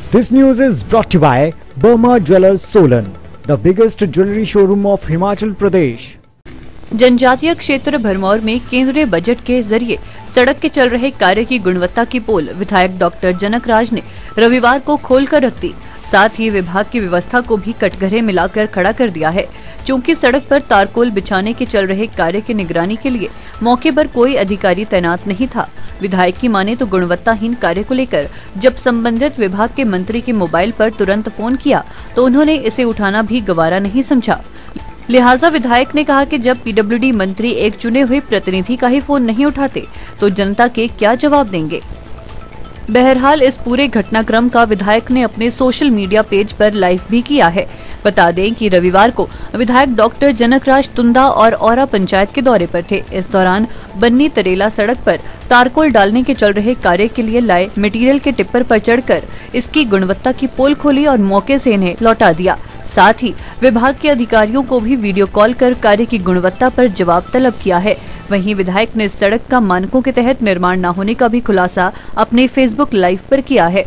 This news is brought to you by Burma Jewelers Solan, the biggest jewelry showroom of Himachal Pradesh. जनजातीय क्षेत्र भरमौर में केंद्रीय budget के जरिए सड़क के चल रहे कार्य की गुणवत्ता की पोल विधायक डॉक्टर जनकराज ने रविवार को खोलकर रख दी। साथ ही विभाग की व्यवस्था को भी कटघरे मिलाकर खड़ा कर दिया है। चूंकि सड़क पर तारकोल बिछाने के चल रहे कार्य की निगरानी के लिए मौके पर कोई अधिकारी तैनात नहीं था। विधायक की माने तो गुणवत्ताहीन कार्य को लेकर जब संबंधित विभाग के मंत्री के मोबाइल पर तुरंत फोन किया तो उन्होंने इसे उठाना भी गवारा नहीं समझा। लिहाजा विधायक ने कहा कि जब पीडब्ल्यूडी मंत्री एक चुने हुए प्रतिनिधि का ही फोन नहीं उठाते तो जनता के क्या जवाब देंगे। बहरहाल इस पूरे घटनाक्रम का विधायक ने अपने सोशल मीडिया पेज पर लाइव भी किया है। बता दें कि रविवार को विधायक डॉक्टर जनकराज तुंदा और औरा पंचायत के दौरे पर थे। इस दौरान बन्नी तरेला सड़क पर तारकोल डालने के चल रहे कार्य के लिए लाए मटेरियल के टिप्पर पर चढ़कर इसकी गुणवत्ता की पोल खोली और मौके से इन्हें लौटा दिया। साथ ही विभाग के अधिकारियों को भी वीडियो कॉल कर कार्य की गुणवत्ता पर जवाब तलब किया है। वहीं विधायक ने सड़क का मानकों के तहत निर्माण न होने का भी खुलासा अपने फेसबुक लाइव पर किया है।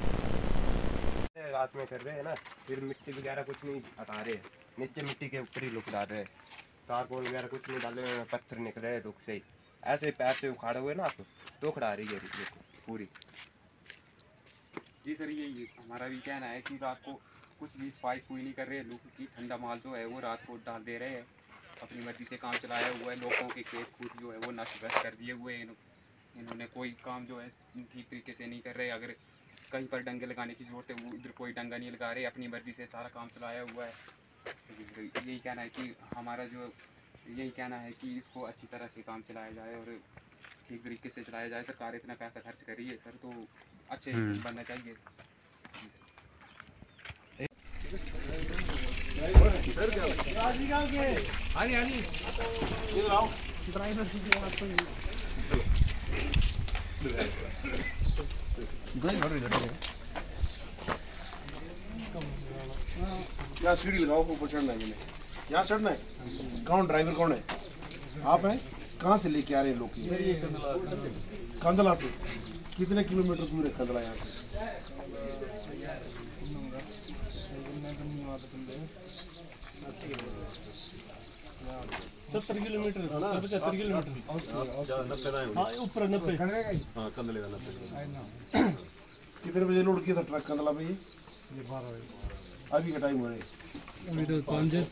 रात में कर रहे हैं ना, फिर मिट्टी वगैरह कुछ नहीं हटा रहे, नीचे मिट्टी के ऊपर ही लुक डाल रहे, तारकोल वगैरह कुछ नहीं डाले, पत्थर निकल रहे रुख से ही ऐसे पैर से उखाड़े हुए ना आप तो खड़ा रही है पूरी। जी सर, ये हमारा भी कहना है कि रात को कुछ भी सफाई कोई नहीं कर रहे, लोग की ठंडा माल जो है वो रात को डाल दे रहे हैं, अपनी मर्जी से काम चलाया हुआ है, लोगों के खेत कूद जो है वो नष्ट भ्रष्ट कर दिए हुए हैं। इन्होंने कोई काम जो है ठीक तरीके से नहीं कर रहे। अगर कहीं पर डंगे लगाने की जरूरत है वो इधर कोई डंगा नहीं लगा रहे, अपनी मर्जी से सारा काम चलाया हुआ है। तो यही कहना है कि हमारा जो यही कहना है कि इसको अच्छी तरह से काम चलाया जाए और ठीक तरीके से चलाया जाए। सरकार इतना पैसा खर्च कर रही है सर, तो अच्छे बनना चाहिए। यहाँ सीढ़ी लगाओ, ऊपर चढ़ना है। मैंने यहाँ चढ़ना है। कौन ड्राइवर कौन है? आप हैं? कहाँ से लेके आ रहे हैं लोग? कंदला से। कितने किलोमीटर दूर है कंदला यहाँ से? 70 किलोमीटर, 75 किलोमीटर ऊपर 90। हाँ, कंदले का 90। कितने बजे लोड किया था ट्रक कंदला पे? ये 12 बजे। अभी का टाइम हो रहा है अभी तो 5।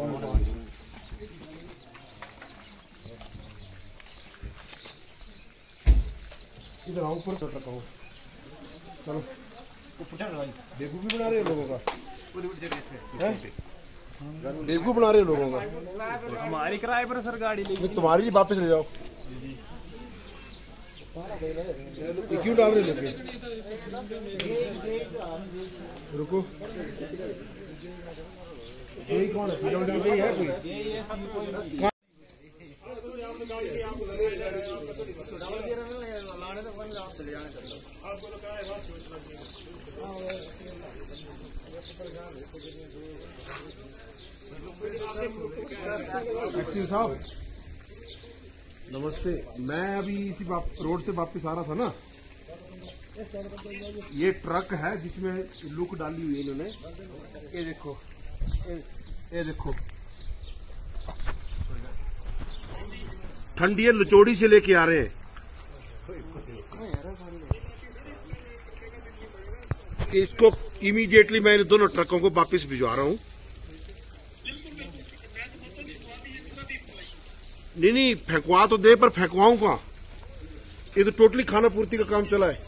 इधर आओ, ऊपर ट्रक आओ, चलो ऊपर चढ़ भाई। बेवकूफ़ भी बना रहे हैं लोगों का, बेवकूफ़ बना रहे हैं लोगों का। हमारी किराए पर सर गाड़ी लेगी, तुम्हारी वापस ले जाओ। ये क्यों डाल रहे लोग? रुको, यही कौन है? पीडब्ल्यूडी है कोई? साहब नमस्ते, मैं अभी इसी रोड से वापस आ रहा था ना। ये ट्रक है जिसमें लुक डाली हुई है इन्होंने। ये देखो, ये देखो, ठंडी लचोड़ी से लेके आ रहे हैं। इसको इमीडिएटली मैं इन दोनों ट्रकों को वापस भिजवा रहा हूं। नहीं, फेंकवा तो दे, पर फेंकवाऊं कहां? ये तो टोटली खाना पूर्ति का काम चला है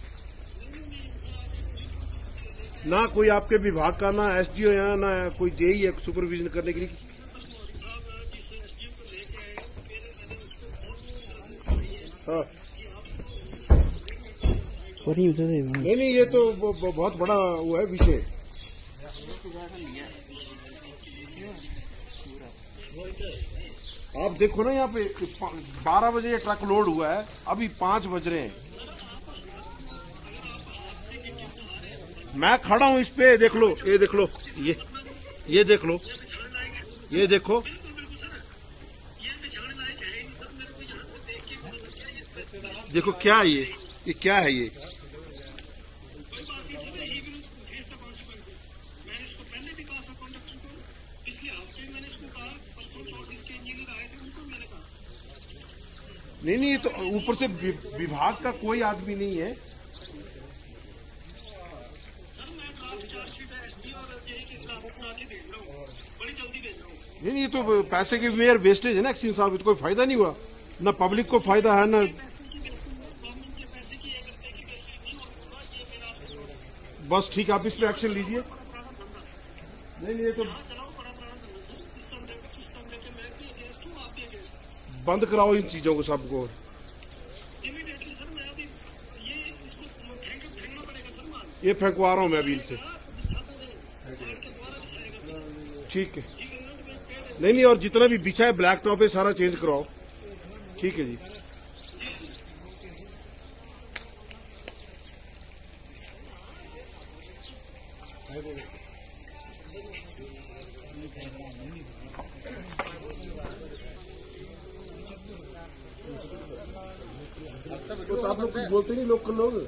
ना। कोई आपके विभाग का ना एसडीओ यहाँ, ना कोई जेई है सुपरविजन करने के लिए। हाँ, नहीं, ये तो बहुत बड़ा वो है विषय। आप देखो ना, यहाँ पे 12 बजे ये ट्रक लोड हुआ है, अभी 5 बज रहे हैं। मैं खड़ा हूं इस पे, देख लो, ये देख लो, ये देख लो, ये देखो, देखो क्या है ये क्या है ये? नहीं, तो ऊपर से विभाग का कोई आदमी नहीं है। नहीं, ये तो पैसे के मेयर वेस्टेज है ना एक्सचेंज साहब, तो कोई फायदा नहीं हुआ, ना पब्लिक को फायदा है ना। बस ठीक है, आप इस पे एक्शन लीजिए। नहीं, ये तो बंद कराओ इन चीजों को सबको। ये फेंकवा रहा हूं मैं अभी इनसे। ठीक है। नहीं, और जितना भी बिछा है ब्लैक टॉप है सारा चेंज कराओ। ठीक है जी। तो आप लोग बोलते नहीं, लोकल लोग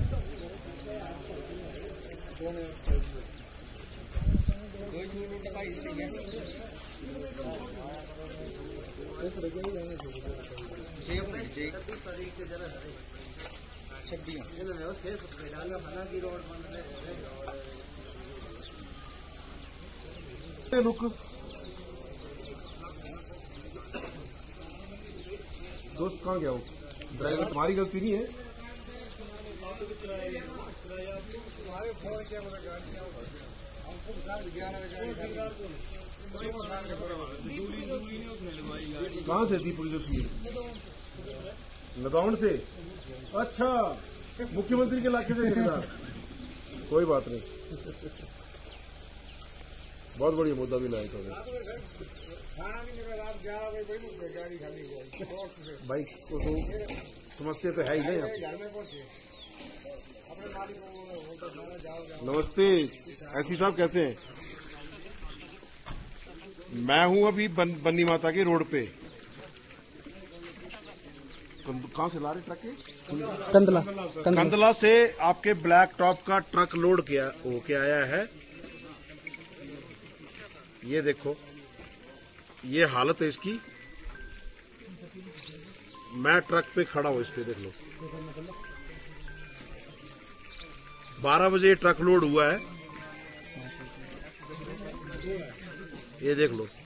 रुक, दोस्त कहाँ गया? वो ड्राइवर तुम्हारी गलती नहीं है। कहाँ से थी पुलिस? नगाउंड से। अच्छा, मुख्यमंत्री के इलाके से गिरदार। कोई बात नहीं, बहुत बढ़िया मुद्दा भी लाया था भाई को। तो समस्या तो है ही नहीं। नमस्ते, ऐसी साहब कैसे हैं? मैं हूं अभी बन्नी माता के रोड पे। कहाँ से ला रहे ट्रक? कंदला से आपके ब्लैक टॉप का ट्रक लोड किया होके आया है। ये देखो, ये हालत है इसकी। मैं ट्रक पे खड़ा हूं, इस पे देख लो। 12 बजे ट्रक लोड हुआ है। ये देख लो,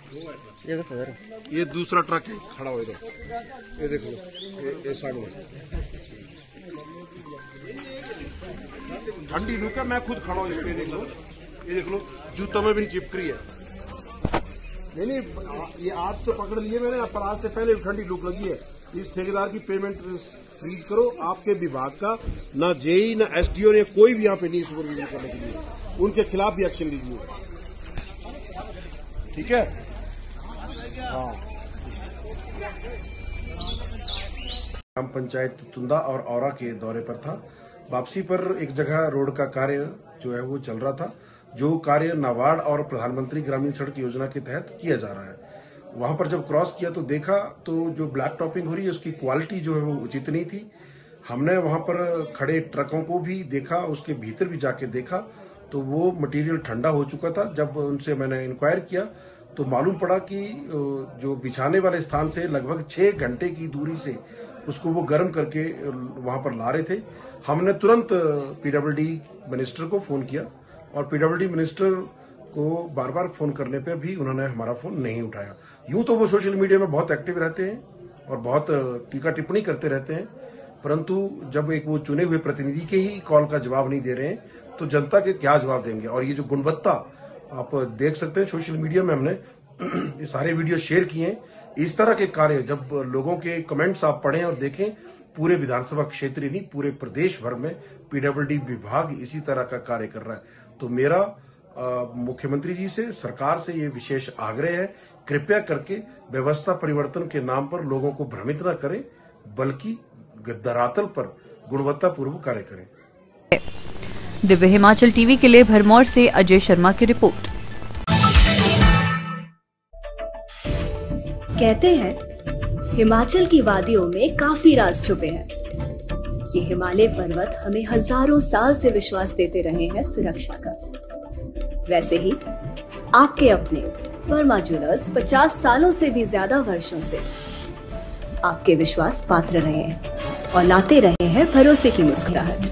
ये दूसरा ट्रक है खड़ा हुआ इधर। ये देख लो, ये सामने ठंडी लू का मैं खुद खड़ा हूँ इस पे। देख लो, ये देख लो, जूता में भी नहीं चिपक रही है। नहीं, ये आज तो पकड़ लिए मैंने, पर आज से पहले ठंडी लूक लगी है। इस ठेकेदार की पेमेंट फ्रीज करो। आपके विभाग का ना जेई ना एसडीओ ने कोई भी यहाँ पे नहीं सुपरविजन करने के लिए, उनके खिलाफ भी एक्शन लीजिए। ठीक है? हाँ। ग्राम पंचायत तुंदा और औरा के दौरे पर था। वापसी पर एक जगह रोड का कार्य जो है वो चल रहा था, जो कार्य नाबार्ड और प्रधानमंत्री ग्रामीण सड़क योजना के तहत किया जा रहा है। वहां पर जब क्रॉस किया तो देखा तो जो ब्लैक टॉपिंग हो रही है उसकी क्वालिटी जो है वो उचित नहीं थी। हमने वहां पर खड़े ट्रकों को भी देखा, उसके भीतर भी जाके देखा तो वो मटेरियल ठंडा हो चुका था। जब उनसे मैंने इंक्वायर किया तो मालूम पड़ा कि जो बिछाने वाले स्थान से लगभग 6 घंटे की दूरी से उसको वो गर्म करके वहां पर ला रहे थे। हमने तुरंत पीडब्ल्यूडी मिनिस्टर को फोन किया और पीडब्ल्यूडी मिनिस्टर को बार बार फोन करने पे भी उन्होंने हमारा फोन नहीं उठाया। यूं तो वो सोशल मीडिया में बहुत एक्टिव रहते हैं और बहुत टीका टिप्पणी करते रहते हैं, परंतु जब एक वो चुने हुए प्रतिनिधि के ही कॉल का जवाब नहीं दे रहे हैं तो जनता के क्या जवाब देंगे। और ये जो गुणवत्ता आप देख सकते हैं सोशल मीडिया में, हमने ये सारे वीडियो शेयर किए हैं। इस तरह के कार्य जब लोगों के कमेंट्स आप पढ़ें और देखें, पूरे विधानसभा क्षेत्र ही नहीं पूरे प्रदेश भर में पीडब्ल्यूडी विभाग इसी तरह का कार्य कर रहा है। तो मेरा मुख्यमंत्री जी से, सरकार से ये विशेष आग्रह है, कृपया करके व्यवस्था परिवर्तन के नाम पर लोगों को भ्रमित न करें, बल्कि धरातल पर गुणवत्तापूर्वक कार्य करें। दिव्य हिमाचल टीवी के लिए भरमौर से अजय शर्मा की रिपोर्ट। कहते हैं हिमाचल की वादियों में काफी राज छुपे हैं। ये हिमालय पर्वत हमें हजारों साल से विश्वास देते रहे हैं सुरक्षा का। वैसे ही आपके अपने वर्मा ज्वेलर्स 50 सालों से भी ज्यादा वर्षों से आपके विश्वास पात्र रहे हैं और लाते रहे हैं भरोसे की मुस्कुराहट।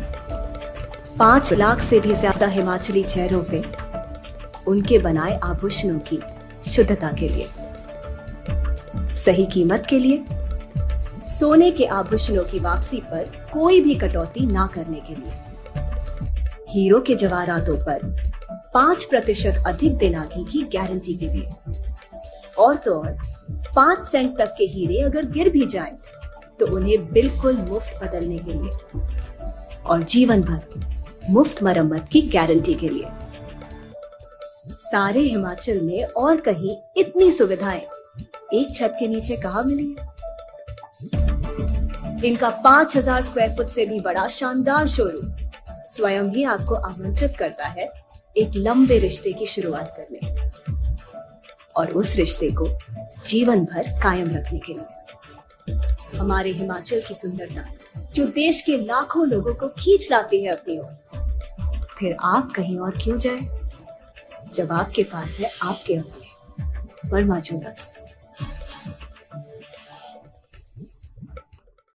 5 लाख से भी ज्यादा हिमाचली चेहरों पे उनके बनाए आभूषणों की शुद्धता के लिए, सही कीमत के लिए, सोने के आभूषणों की वापसी पर कोई भी कटौती ना करने के लिए, हीरो के जवाहरातों पर 5% अधिक दिनागी की गारंटी के लिए, और तो और 5 सेंट तक के हीरे अगर गिर भी जाएं तो उन्हें बिल्कुल मुफ्त बदलने के लिए, और जीवन भर मुफ्त मरम्मत की गारंटी के लिए। सारे हिमाचल में और कहीं इतनी सुविधाएं एक छत के नीचे कहां मिली है? इनका 5000 स्क्वायर फुट से भी बड़ा शानदार शोरूम स्वयं ही आपको आमंत्रित करता है एक लंबे रिश्ते की शुरुआत करने और उस रिश्ते को जीवन भर कायम रखने के लिए। हमारे हिमाचल की सुंदरता जो देश के लाखों लोगों को खींच लाती है अपनी ओर, फिर आप कहीं और क्यों जाएं, जब आपके पास है आपके अपने वर्मा ज्वेलर्स।